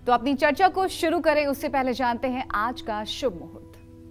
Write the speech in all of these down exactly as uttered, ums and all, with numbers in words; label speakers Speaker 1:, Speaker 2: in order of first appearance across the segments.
Speaker 1: तो अपनी चर्चा को शुरू करें उससे पहले जानते हैं आज का शुभ मुहूर्त।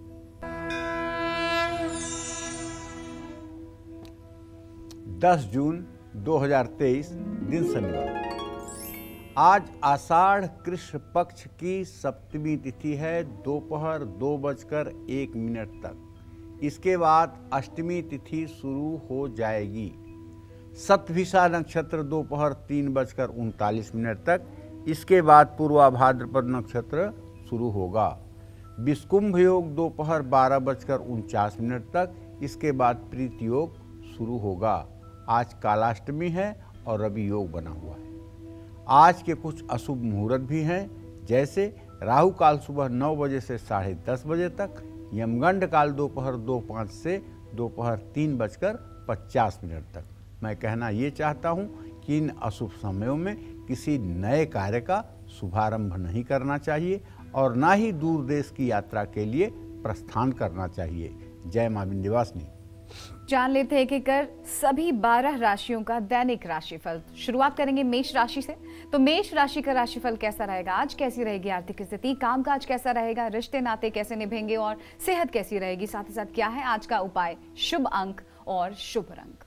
Speaker 2: दस जून दो हज़ार तेईस, दिन शनिवार। आज आषाढ़ कृष्ण पक्ष की सप्तमी तिथि है, दोपहर दो बजकर एक मिनट तक। इसके बाद अष्टमी तिथि शुरू हो जाएगी। सतभिषा नक्षत्र दोपहर तीन बजकर उनतालीस मिनट तक। इसके बाद पूर्वा भाद्रपद नक्षत्र शुरू होगा। विषुकुंभ योग दोपहर बारह बजकर उनचास मिनट तक। इसके बाद प्रीति योग शुरू होगा। आज कालाष्टमी है और रवि योग बना हुआ है। आज के कुछ अशुभ मुहूर्त भी हैं, जैसे राहु काल सुबह नौ बजे से साढ़े दस बजे तक, यमगंड काल दोपहर दो पाँच से दोपहर तीन बजकर पचास मिनट तक। मैं कहना ये चाहता हूँ कि इन अशुभ समयों में किसी नए कार्य का शुभारंभ नहीं करना चाहिए और ना ही दूर देश की यात्रा के लिए प्रस्थान करना चाहिए। जय मां विंध्यवासिनी।
Speaker 1: जान लेते हैं कि कर सभी बारह राशियों का दैनिक राशिफल। शुरुआत करेंगे मेष राशि से। तो मेष राशि का राशिफल कैसा रहेगा? आज कैसी रहेगी आर्थिक स्थिति, कामकाज कैसा रहेगा, रिश्ते नाते कैसे निभेंगे और सेहत कैसी रहेगी? साथ ही साथ क्या है आज का उपाय, शुभ अंक और शुभ रंग?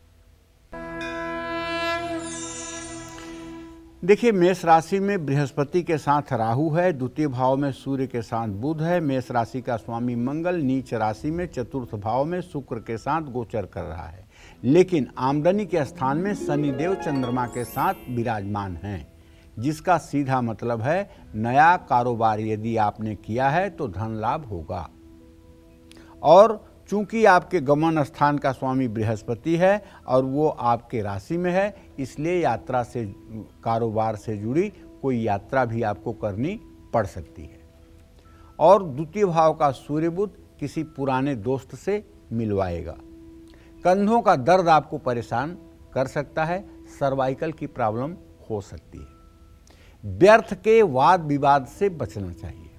Speaker 2: देखिए, मेष राशि में बृहस्पति के साथ राहु है, द्वितीय भाव में सूर्य के साथ बुध है। मेष राशि का स्वामी मंगल नीच राशि में चतुर्थ भाव में शुक्र के साथ गोचर कर रहा है, लेकिन आमदनी के स्थान में शनिदेव चंद्रमा के साथ विराजमान हैं, जिसका सीधा मतलब है नया कारोबार यदि आपने किया है तो धन लाभ होगा। और चूंकि आपके गमन स्थान का स्वामी बृहस्पति है और वो आपके राशि में है, इसलिए यात्रा से, कारोबार से जुड़ी कोई यात्रा भी आपको करनी पड़ सकती है। और द्वितीय भाव का सूर्य बुध किसी पुराने दोस्त से मिलवाएगा। कंधों का दर्द आपको परेशान कर सकता है, सर्वाइकल की प्रॉब्लम हो सकती है। व्यर्थ के वाद विवाद से बचना चाहिए।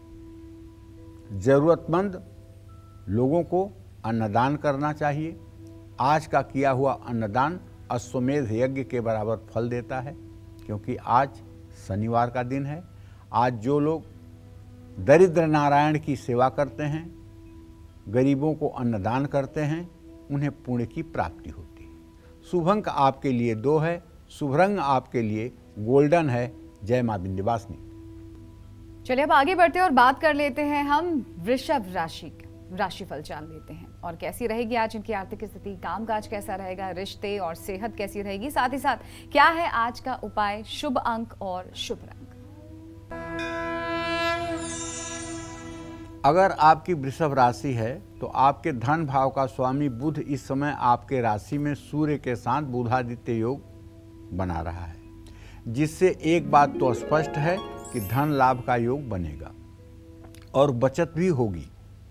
Speaker 2: जरूरतमंद लोगों को अन्नदान करना चाहिए। आज का किया हुआ अन्नदान अश्वमेध यज्ञ के बराबर फल देता है, क्योंकि आज शनिवार का दिन है। आज जो लोग दरिद्र नारायण की सेवा करते हैं, गरीबों को अन्नदान करते हैं, उन्हें पुण्य की प्राप्ति होती है। शुभ अंक आपके लिए दो है, शुभ रंग आपके लिए गोल्डन है। जय मां विंध्यवासिनी।
Speaker 1: चलिए अब आगे बढ़ते हैं और बात कर लेते हैं हम वृषभ राशि का राशिफल जान लेते हैं। और कैसी रहेगी आज इनकी आर्थिक स्थिति, कामकाज कैसा रहेगा, रिश्ते और सेहत कैसी रहेगी? साथ ही साथ क्या है आज का उपाय, शुभ अंक और शुभ रंग?
Speaker 2: अगर आपकी वृषभ राशि है तो आपके धन भाव का स्वामी बुध इस समय आपके राशि में सूर्य के साथ बुधादित्य योग बना रहा है, जिससे एक बात तो स्पष्ट है कि धन लाभ का योग बनेगा और बचत भी होगी।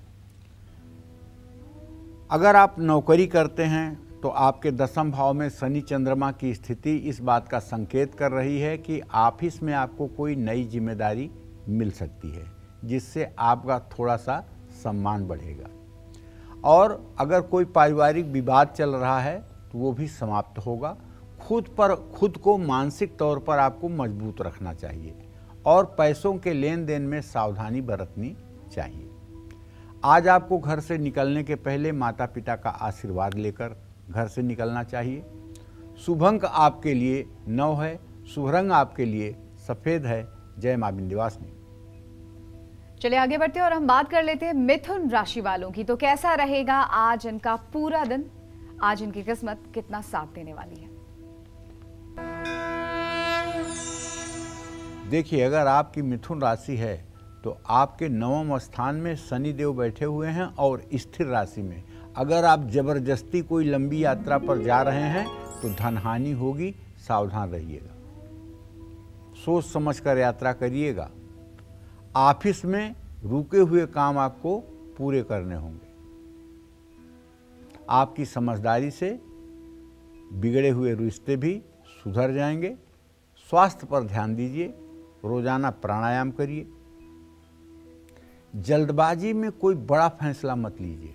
Speaker 2: अगर आप नौकरी करते हैं तो आपके दसम भाव में शनि चंद्रमा की स्थिति इस बात का संकेत कर रही है कि ऑफिस में आपको कोई नई जिम्मेदारी मिल सकती है, जिससे आपका थोड़ा सा सम्मान बढ़ेगा। और अगर कोई पारिवारिक विवाद चल रहा है तो वो भी समाप्त होगा। खुद पर खुद को मानसिक तौर पर आपको मजबूत रखना चाहिए और पैसों के लेन देन में सावधानी बरतनी चाहिए। आज आपको घर से निकलने के पहले माता पिता का आशीर्वाद लेकर घर से निकलना चाहिए। शुभ अंक आपके लिए नौ है, शुभ रंग आपके लिए सफेद है। जय मां विंध्यवासिनी।
Speaker 1: चलिए आगे बढ़ते हैं और हम बात कर लेते हैं मिथुन राशि वालों की। तो कैसा रहेगा आज इनका पूरा दिन, आज इनकी किस्मत कितना साथ देने वाली है?
Speaker 2: देखिए, अगर आपकी मिथुन राशि है तो आपके नवम स्थान में शनिदेव बैठे हुए हैं और स्थिर राशि में। अगर आप जबरदस्ती कोई लंबी यात्रा पर जा रहे हैं तो धन हानि होगी, सावधान रहिएगा। सोच समझकर यात्रा करिएगा। ऑफिस में रुके हुए काम आपको पूरे करने होंगे। आपकी समझदारी से बिगड़े हुए रिश्ते भी सुधर जाएंगे। स्वास्थ्य पर ध्यान दीजिए, रोजाना प्राणायाम करिए। जल्दबाजी में कोई बड़ा फैसला मत लीजिए।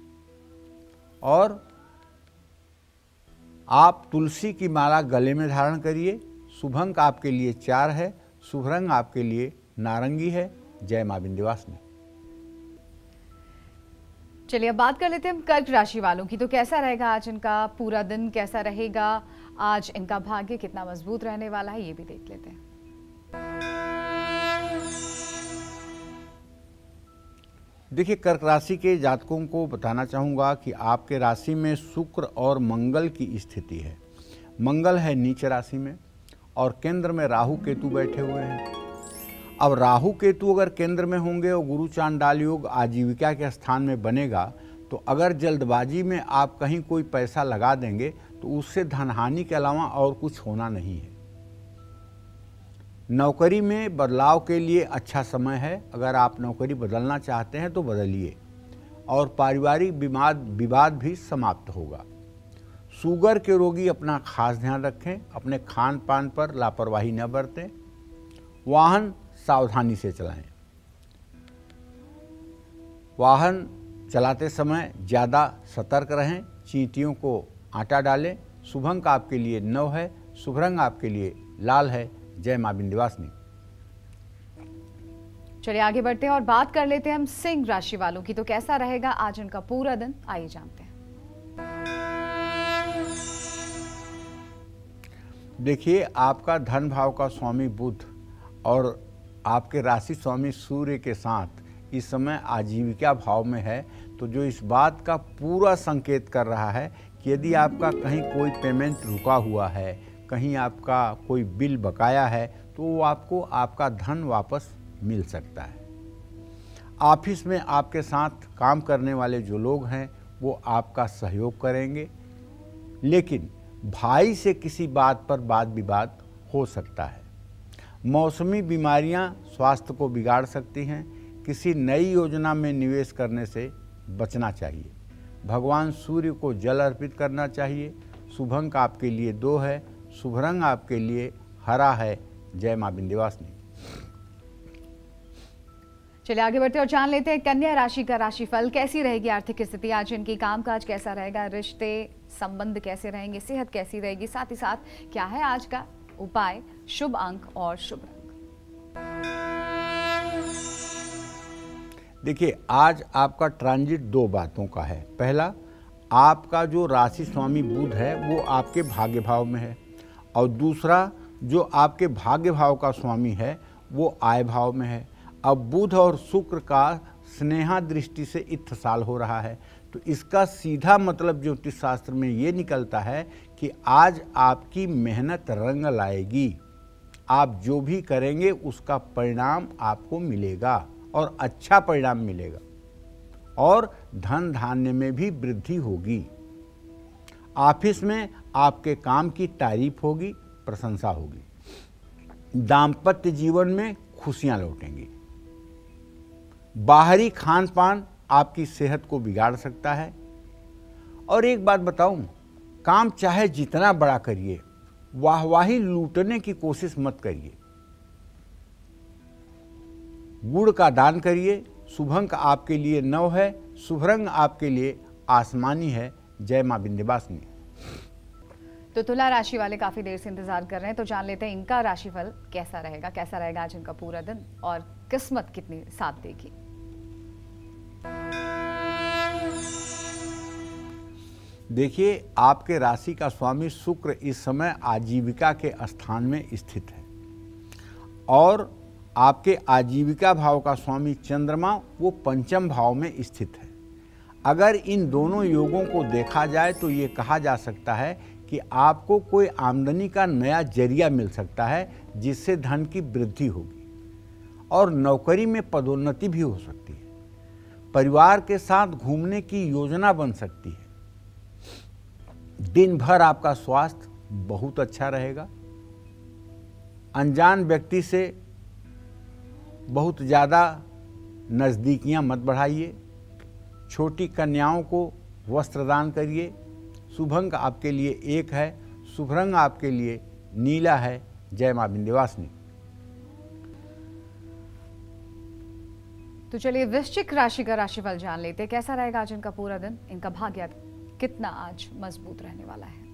Speaker 2: और आप तुलसी की माला गले में धारण करिए। शुभ अंक आपके लिए चार है, शुभ रंग आपके लिए नारंगी है। जय मां विंध्यवासिनी।
Speaker 1: चलिए अब बात कर लेते हैं हम कर्क राशि वालों की। तो कैसा रहेगा आज इनका पूरा दिन, कैसा रहेगा आज इनका भाग्य, कितना मजबूत रहने वाला है, ये भी देख लेते हैं।
Speaker 2: देखिए, कर्क राशि के जातकों को बताना चाहूँगा कि आपके राशि में शुक्र और मंगल की स्थिति है। मंगल है नीच राशि में और केंद्र में राहु केतु बैठे हुए हैं। अब राहु केतु अगर केंद्र में होंगे और गुरु चांडाल योग आजीविका के स्थान में बनेगा, तो अगर जल्दबाजी में आप कहीं कोई पैसा लगा देंगे तो उससे धनहानि के अलावा और कुछ होना नहीं है। नौकरी में बदलाव के लिए अच्छा समय है। अगर आप नौकरी बदलना चाहते हैं तो बदलिए और पारिवारिक विवाद विवाद भी समाप्त होगा। शुगर के रोगी अपना खास ध्यान रखें, अपने खान पान पर लापरवाही न बरतें, वाहन सावधानी से चलाएं। वाहन चलाते समय ज़्यादा सतर्क रहें, चींटियों को आटा डालें। शुभ अंक आपके लिए नौ है, शुभ रंग आपके लिए लाल है। जय मां विंध्यवासिनी।
Speaker 1: चलिए आगे बढ़ते हैं और बात कर लेते हैं हम सिंह राशि वालों की। तो कैसा रहेगा आज इनका पूरा दिन, आइए जानते हैं।
Speaker 2: देखिए, आपका धन भाव का स्वामी बुध और आपके राशि स्वामी सूर्य के साथ इस समय आजीविका भाव में है, तो जो इस बात का पूरा संकेत कर रहा है कि यदि आपका कहीं कोई पेमेंट रुका हुआ है, कहीं आपका कोई बिल बकाया है, तो वो आपको आपका धन वापस मिल सकता है। ऑफिस में आपके साथ काम करने वाले जो लोग हैं वो आपका सहयोग करेंगे, लेकिन भाई से किसी बात पर वाद विवाद हो सकता है। मौसमी बीमारियां स्वास्थ्य को बिगाड़ सकती हैं। किसी नई योजना में निवेश करने से बचना चाहिए। भगवान सूर्य को जल अर्पित करना चाहिए। शुभ अंक आपके लिए दो है, शुभ रंग आपके लिए हरा है। जय मां विंध्यवासिनी।
Speaker 1: चलिए आगे बढ़ते और जान लेते हैं कन्या राशि का राशिफल। कैसी रहेगी आर्थिक स्थिति आज इनकी, कामकाज कैसा रहेगा, रिश्ते संबंध कैसे रहेंगे, सेहत कैसी रहेगी, साथ ही साथ क्या है आज का उपाय, शुभ अंक और शुभ रंग।
Speaker 2: देखिए, आज आपका ट्रांजिट दो बातों का है। पहला, आपका जो राशि स्वामी बुध है वो आपके भाग्य भाव में है, और दूसरा जो आपके भाग्य भाव का स्वामी है वो आय भाव में है। अब बुध और शुक्र का स्नेहा दृष्टि से इत्थसाल हो रहा है, तो इसका सीधा मतलब ज्योतिष शास्त्र में ये निकलता है कि आज आपकी मेहनत रंग लाएगी। आप जो भी करेंगे उसका परिणाम आपको मिलेगा और अच्छा परिणाम मिलेगा, और धन धान्य में भी वृद्धि होगी। ऑफिस में आपके काम की तारीफ होगी, प्रशंसा होगी। दाम्पत्य जीवन में खुशियां लौटेंगी। बाहरी खान पान आपकी सेहत को बिगाड़ सकता है। और एक बात बताऊं, काम चाहे जितना बड़ा करिए, वाहवाही लूटने की कोशिश मत करिए। गुड़ का दान करिए। शुभ अंक आपके लिए नौ है, शुभ रंग आपके लिए आसमानी है। जय मां विंध्यवासिनी।
Speaker 1: तो तुला राशि वाले काफी देर से इंतजार कर रहे हैं, तो जान लेते हैं इनका राशिफल कैसा रहेगा। कैसा रहेगा आज इनका पूरा दिन और किस्मत कितनी साथ देगी।
Speaker 2: देखिए, आपके राशि का स्वामी शुक्र इस समय आजीविका के स्थान में स्थित है, और आपके आजीविका भाव का स्वामी चंद्रमा वो पंचम भाव में स्थित है। अगर इन दोनों योगों को देखा जाए तो ये कहा जा सकता है कि आपको कोई आमदनी का नया जरिया मिल सकता है, जिससे धन की वृद्धि होगी, और नौकरी में पदोन्नति भी हो सकती है। परिवार के साथ घूमने की योजना बन सकती है। दिन भर आपका स्वास्थ्य बहुत अच्छा रहेगा। अनजान व्यक्ति से बहुत ज़्यादा नज़दीकियां मत बढ़ाइए। छोटी कन्याओं को वस्त्र दान करिए। शुभ अंक आपके लिए एक है, शुभ रंग आपके लिए नीला है। जय मां विंध्यवासिनी।
Speaker 1: तो चलिए वृश्चिक राशि का राशिफल जान लेते हैं। कैसा रहेगा आज इनका पूरा दिन, इनका भाग्य कितना आज मजबूत रहने वाला है।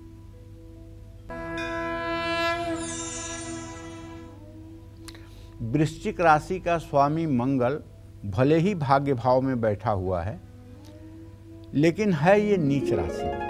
Speaker 2: वृश्चिक राशि का स्वामी मंगल भले ही भाग्य भाव में बैठा हुआ है, लेकिन है ये नीच राशि में।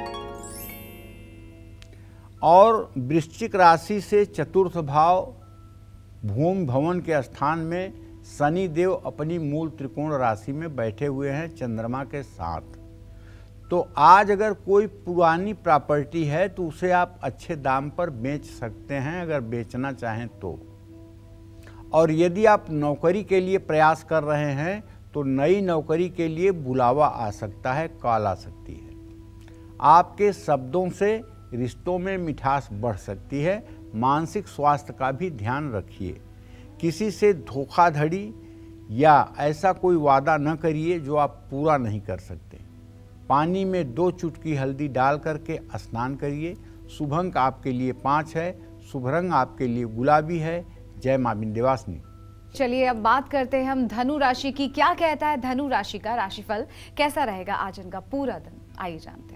Speaker 2: और वृश्चिक राशि से चतुर्थ भाव भूमि भवन के स्थान में शनि देव अपनी मूल त्रिकोण राशि में बैठे हुए हैं चंद्रमा के साथ। तो आज अगर कोई पुरानी प्रॉपर्टी है तो उसे आप अच्छे दाम पर बेच सकते हैं, अगर बेचना चाहें तो। और यदि आप नौकरी के लिए प्रयास कर रहे हैं तो नई नौकरी के लिए बुलावा आ सकता है, कॉल आ सकती है। आपके शब्दों से रिश्तों में मिठास बढ़ सकती है। मानसिक स्वास्थ्य का भी ध्यान रखिए। किसी से धोखाधड़ी या ऐसा कोई वादा न करिए जो आप पूरा नहीं कर सकते। पानी में दो चुटकी हल्दी डाल करके स्नान करिए। शुभ अंक आपके लिए पाँच है, शुभ रंग आपके लिए गुलाबी है। जय मां विंध्यवासिनी।
Speaker 1: चलिए अब बात करते हैं हम धनु राशि की। क्या कहता है धनु राशि का राशिफल, कैसा रहेगा आज इनका पूरा दिन, आइए जानते हैं।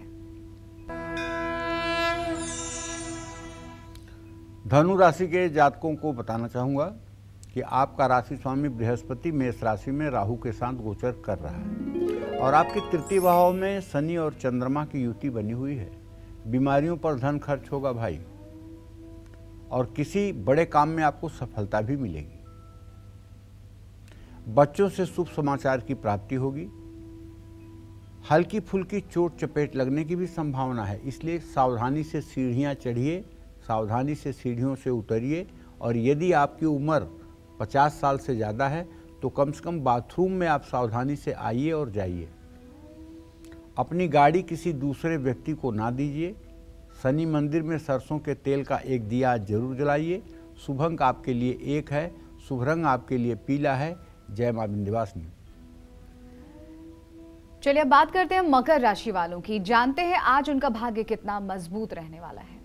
Speaker 2: धनु राशि के जातकों को बताना चाहूँगा कि आपका राशि स्वामी बृहस्पति मेष राशि में राहु के साथ गोचर कर रहा है और आपके तृतीय भाव में शनि और चंद्रमा की युति बनी हुई है। बीमारियों पर धन खर्च होगा भाई, और किसी बड़े काम में आपको सफलता भी मिलेगी। बच्चों से शुभ समाचार की प्राप्ति होगी। हल्की फुल्की चोट चपेट लगने की भी संभावना है, इसलिए सावधानी से सीढ़ियाँ चढ़िए, सावधानी से सीढ़ियों से उतरिए। और यदि आपकी उम्र पचास साल से ज़्यादा है तो कम से कम बाथरूम में आप सावधानी से आइए और जाइए। अपनी गाड़ी किसी दूसरे व्यक्ति को ना दीजिए। शनि मंदिर में सरसों के तेल का एक दिया जरूर जलाइए। शुभ अंक आपके लिए एक है, शुभ रंग आपके लिए पीला है। जय मां विंध्यवासिनी।
Speaker 1: चलिए अब बात करते हैं मकर राशि वालों की। जानते हैं आज उनका भाग्य कितना मजबूत रहने वाला है।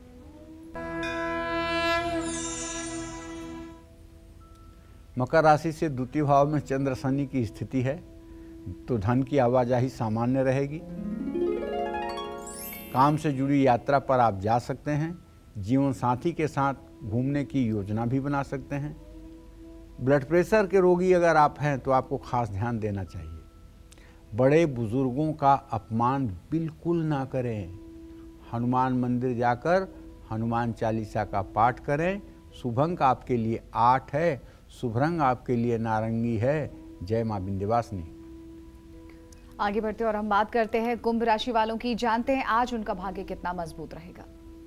Speaker 2: मकर राशि से द्वितीय भाव में चंद्र शनि की स्थिति है, तो धन की आवाजाही सामान्य रहेगी। काम से जुड़ी यात्रा पर आप जा सकते हैं। जीवन साथी के साथ घूमने की योजना भी बना सकते हैं। ब्लड प्रेशर के रोगी अगर आप हैं तो आपको खास ध्यान देना चाहिए। बड़े बुजुर्गों का अपमान बिल्कुल ना करें। हनुमान मंदिर जाकर हनुमान चालीसा का पाठ करें। शुभ अंक आपके लिए आठ है, शुभ रंग आपके लिए नारंगी है। जय मां विंध्यवासिनी।
Speaker 1: आगे बढ़ते और हम बात करते हैं कुंभ राशि वालों की। जानते हैं आज उनका भाग्य कितना मजबूत रहेगा।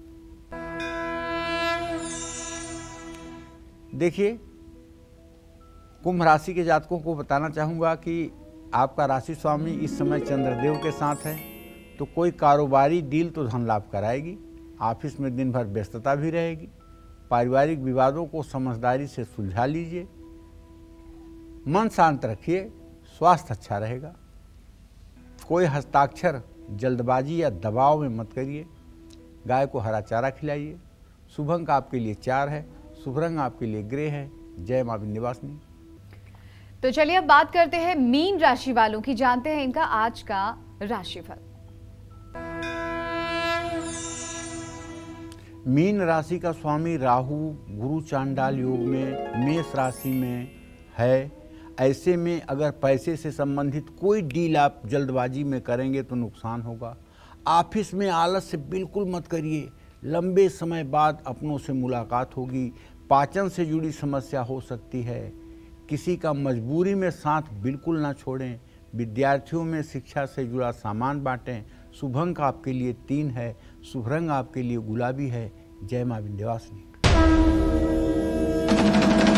Speaker 2: देखिए, कुंभ राशि के जातकों को बताना चाहूँगा कि आपका राशि स्वामी इस समय चंद्रदेव के साथ है, तो कोई कारोबारी डील तो धन लाभ कराएगी। ऑफिस में दिन भर व्यस्तता भी रहेगी। पारिवारिक विवादों को समझदारी से सुलझा लीजिए। मन शांत रखिए, स्वास्थ्य अच्छा रहेगा। कोई हस्ताक्षर जल्दबाजी या दबाव में मत करिए। गाय को हरा चारा खिलाइए। शुभ अंक आपके लिए चार है, शुभ रंग आपके लिए ग्रे है। जय मां विंध्यवासिनी।
Speaker 1: तो चलिए अब बात करते हैं मीन राशि वालों की। जानते हैं इनका आज का राशिफल।
Speaker 2: मीन राशि का स्वामी राहु गुरु चांडाल योग में मेष राशि में है। ऐसे में अगर पैसे से संबंधित कोई डील आप जल्दबाजी में करेंगे तो नुकसान होगा। ऑफिस में आलस से बिल्कुल मत करिए। लंबे समय बाद अपनों से मुलाकात होगी। पाचन से जुड़ी समस्या हो सकती है। किसी का मजबूरी में साथ बिल्कुल ना छोड़ें। विद्यार्थियों में शिक्षा से जुड़ा सामान बांटें। शुभ अंक आपके लिए तीन है, शुभ रंग आपके लिए गुलाबी है। जय मां विंध्यवासिनी।